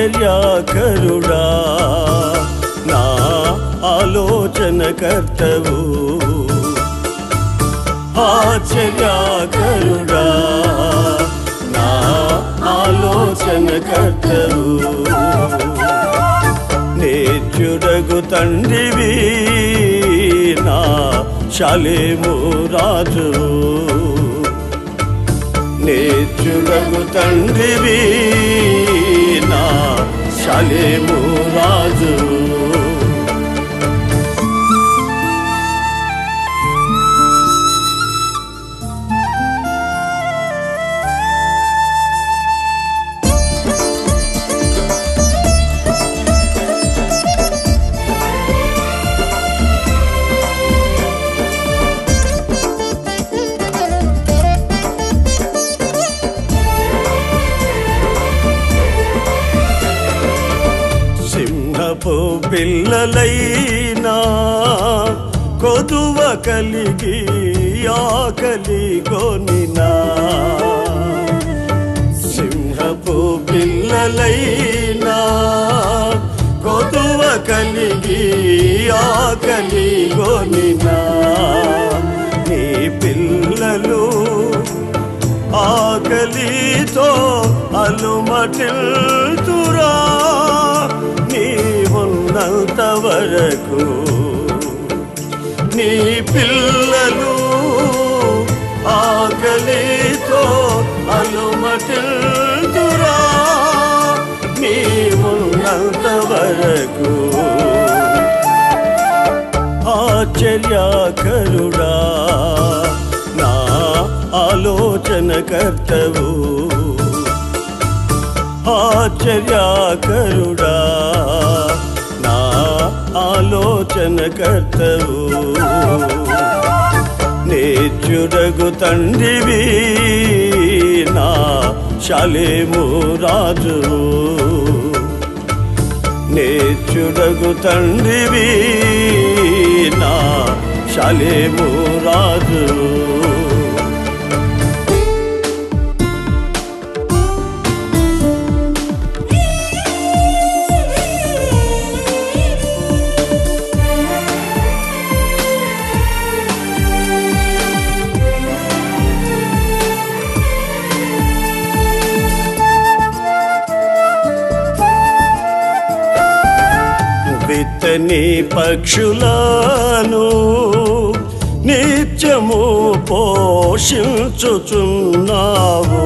ఆశ్చర్యకరుడా నా ఆలోచనకర్తవు ఆశ్చర్యకరుడా నా ఆలోచనకర్తవు నేర్చుడగు తండ్రివి నా షాలేము రాజు నేర్చుడగు తండ్రివి నా షాలేము రాజు పిల్లలైనా కొదువ కలిగి ఆకలి కొనినా సింహపు పిల్లలైనా కొదువ కలిగి ఆకలి కొనినా నీ పిల్లలు ఆకలితో అలుమటిల్తురా నీవున్నంత వరకు నీ పిల్లలు ఆకలితో అలుమటిల్తురా నీవున్నంత వరకు ఆశ్చర్యకరుడా నా ఆలోచనకర్తవు ఆశ్చర్యకరుడా నా ఆలోచనకర్తవు నేర్చుడగు తండ్రివి నా షాలేము రాజు నేర్చుడగు తండ్రివి నా షాలేము రాజు విత్తని పక్షులను నిత్యము పోషించుచున్నావు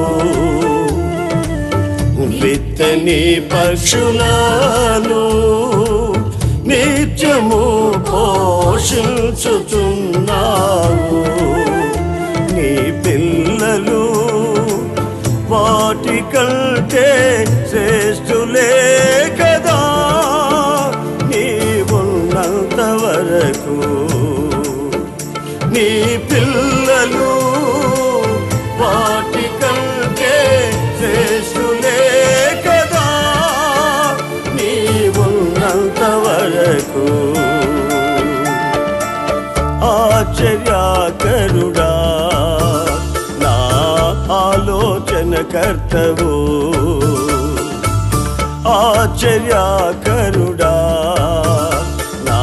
విత్తని పక్షులను నిత్యము పోషించుచున్నావు నీ పిల్లలు వాటి కంటే శ్రేష్ఠులే కదా నీవున్నంత వరకు నీ పిల్లలు వాటి కంటే శ్రేష్ఠులే కదా నీవున్నంత వరకు ఆశ్చర్యకరుడా నా ఆలోచనకర్తవు ఆశ్చర్యకరుడా నా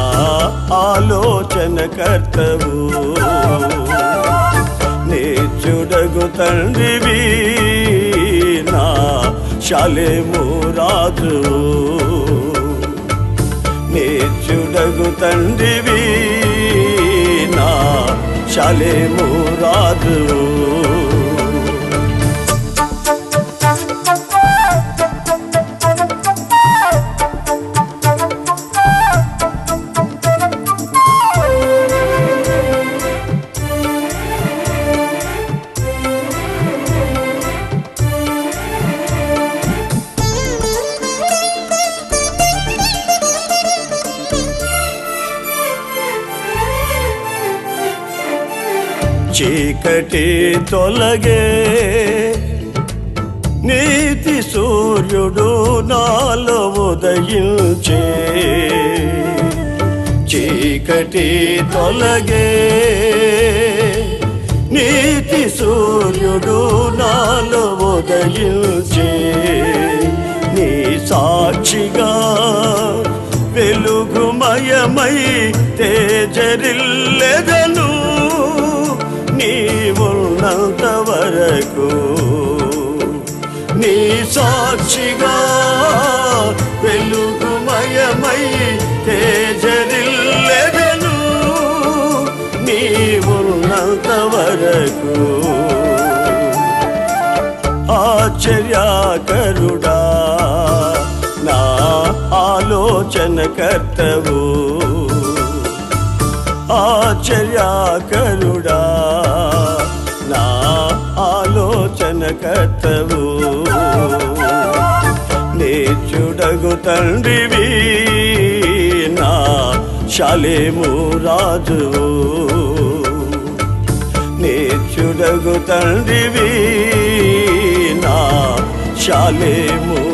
ఆలోచనకర్తవు నేర్చుడగు తండ్రివి నా షాలేము రాజు నేర్చుడగు తండ్రివి నా షాలేము రాజు చీకటి తొలగే నీతి సూర్యుడు నాలో ఉదయించే చీకటి తొలగే నీతి సూర్యుడు నాలో ఉదయించే నీ సాక్షిగా వెలుగుమయమై తేజరిల్లెదను నీవున్నంత వరకు నీ సాక్షిగా వెలుగుమయమై తేజరిల్లెదను నీవున్నంత వరకు ఆశ్చర్యకరుడా నా ఆలోచనకర్తవు ఆశ్చర్యకరుడా నా ఆలోచనకర్తవు నేర్చుడగు తండ్రివి నా షాలేము రాజువు నేర్చుడగు తండ్రివి నా షాలేము